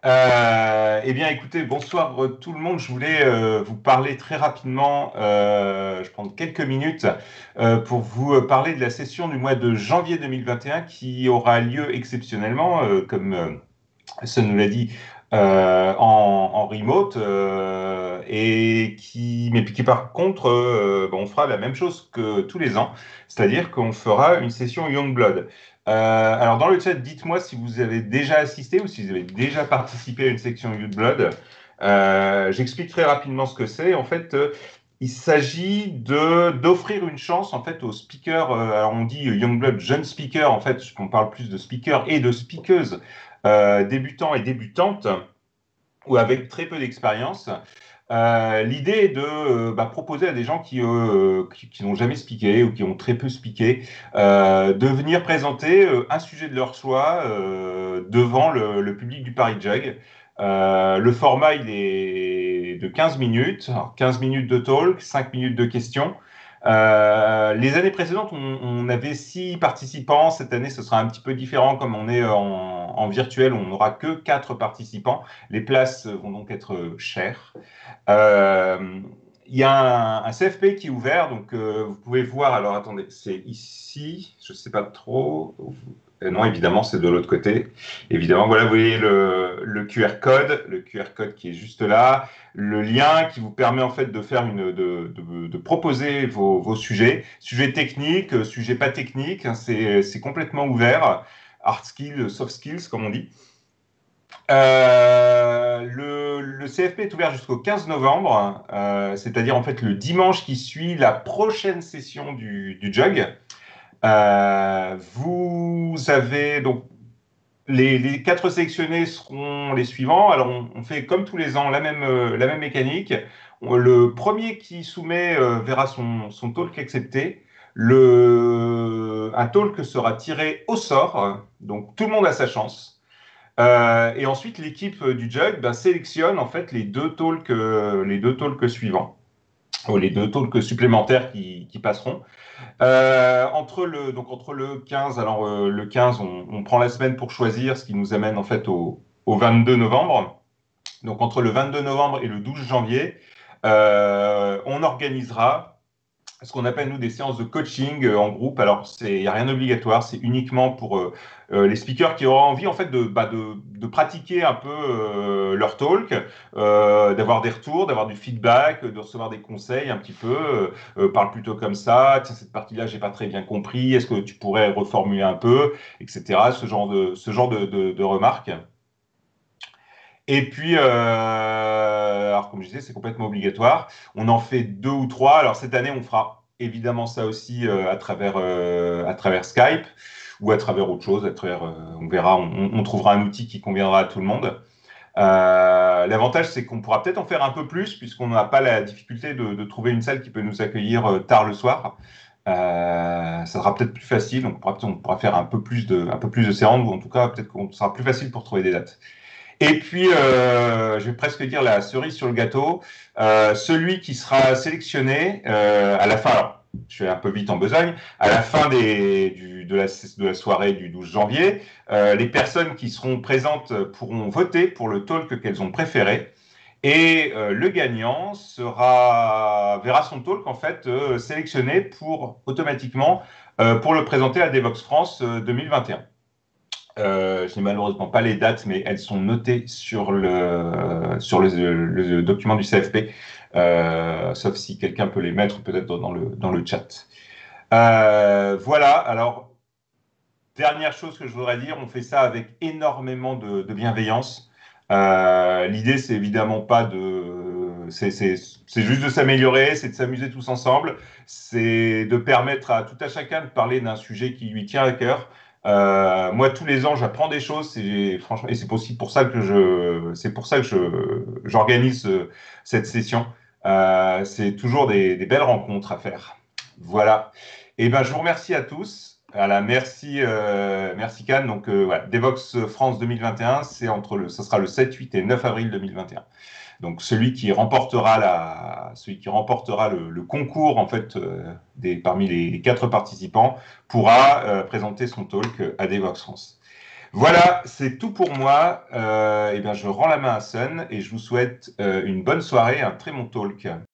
Eh bien, écoutez, bonsoir tout le monde. Je voulais vous parler très rapidement, je prends quelques minutes pour vous parler de la session du mois de janvier 2021 qui aura lieu exceptionnellement, comme ça nous l'a dit, en remote, mais qui par contre, on fera la même chose que tous les ans, c'est-à-dire qu'on fera une session Youngblood. Alors dans le chat, dites-moi si vous avez déjà assisté ou si vous avez déjà participé à une section Youngblood. J'explique très rapidement ce que c'est. En fait, il s'agit de d'offrir une chance en fait aux speakers. Alors on dit Youngblood jeune speaker. En fait, on parle plus de speakers et de speakeuses débutants et débutantes ou avec très peu d'expérience. L'idée est de proposer à des gens qui n'ont jamais speaké ou qui ont très peu speaké de venir présenter un sujet de leur choix devant le public du Paris Jug. Le format, il est de 15 minutes. Alors, 15 minutes de talk, 5 minutes de questions. Les années précédentes, on avait 6 participants. Cette année, ce sera un petit peu différent. Comme on est en virtuel, on n'aura que 4 participants. Les places vont donc être chères. Euh, il y a un CFP qui est ouvert, donc vous pouvez voir. Alors attendez, c'est ici, je ne sais pas trop. Non, évidemment, c'est de l'autre côté. Évidemment, voilà, vous voyez le QR code qui est juste là, le lien qui vous permet en fait de faire de proposer vos sujets techniques, sujets pas techniques, hein, c'est complètement ouvert, hard skills, soft skills, comme on dit. Le CFP est ouvert jusqu'au 15 novembre, c'est-à-dire en fait le dimanche qui suit la prochaine session du Jug. Vous avez donc les 4 sélectionnés seront les suivants. Alors on fait comme tous les ans la même mécanique. Le premier qui soumet verra son talk accepté. Un talk sera tiré au sort, donc tout le monde a sa chance. Et ensuite, l'équipe du Jug sélectionne en fait les deux talks suivants, ou les deux talks supplémentaires qui passeront. Entre le 15, le 15, on prend la semaine pour choisir, ce qui nous amène en fait au 22 novembre. Donc entre le 22 novembre et le 12 janvier, on organisera ce qu'on appelle, nous, des séances de coaching en groupe. Alors, il n'y a rien d'obligatoire, c'est uniquement pour les speakers qui auront envie, en fait, de pratiquer un peu leur talk, d'avoir des retours, d'avoir du feedback, de recevoir des conseils un petit peu. Parle plutôt comme ça, tiens, cette partie-là, j'ai pas très bien compris, est-ce que tu pourrais reformuler un peu, etc. Ce genre de remarques. Et puis, alors comme je disais, c'est complètement obligatoire. On en fait 2 ou 3. Alors cette année, on fera évidemment ça aussi à travers Skype ou à travers autre chose. On verra, on trouvera un outil qui conviendra à tout le monde. L'avantage, c'est qu'on pourra peut-être en faire un peu plus puisqu'on n'a pas la difficulté de trouver une salle qui peut nous accueillir tard le soir. Ça sera peut-être plus facile, donc on pourra faire un peu plus de séances, ou en tout cas, peut-être qu'on sera plus facile pour trouver des dates. Et puis, je vais presque dire la cerise sur le gâteau, celui qui sera sélectionné à la fin, alors je suis un peu vite en besogne, à la fin de la soirée du 12 janvier, les personnes qui seront présentes pourront voter pour le talk qu'elles ont préféré. Et le gagnant verra son talk en fait sélectionné automatiquement pour le présenter à Devox France 2021. Je n'ai malheureusement pas les dates, mais elles sont notées sur le document du CFP, sauf si quelqu'un peut les mettre peut-être dans le chat. Voilà, alors, dernière chose que je voudrais dire, on fait ça avec énormément de bienveillance. L'idée, c'est évidemment pas de... C'est juste de s'améliorer, c'est de s'amuser tous ensemble, c'est de permettre à tout à chacun de parler d'un sujet qui lui tient à cœur. Moi, tous les ans, j'apprends des choses, franchement, et c'est aussi pour ça que j'organise cette session. C'est toujours des belles rencontres à faire. Voilà. Et ben, je vous remercie à tous. Voilà, merci Cannes. Donc, voilà, Devox France 2021, ça sera le 7, 8 et 9 avril 2021. Donc, celui qui remportera le concours, en fait, parmi les 4 participants, pourra présenter son talk à Devox France. Voilà, c'est tout pour moi. Eh bien, je rends la main à Sun et je vous souhaite une bonne soirée, un très bon talk.